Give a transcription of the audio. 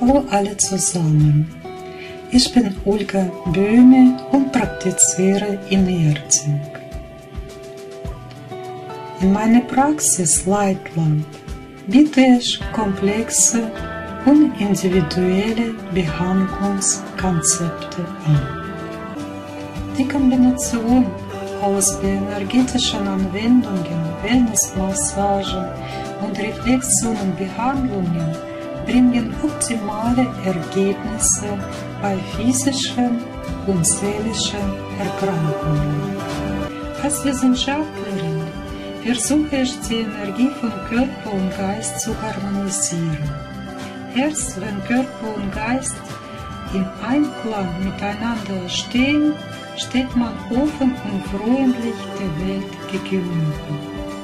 Hallo alle zusammen. Ich bin Olga Böhme und praktiziere Inertik. In meiner Praxis Leitland biete ich komplexe und individuelle Behandlungskonzepte an. Die Kombination aus bioenergetischen Anwendungen, Wellnessmassagen und Reflexionenbehandlungen bringen optimale Ergebnisse bei physischen und seelischen Erkrankungen. Als Wissenschaftlerin versuche ich, die Energie von Körper und Geist zu harmonisieren. Erst wenn Körper und Geist in Einklang miteinander stehen, steht man offen und freundlich der Welt gegenüber.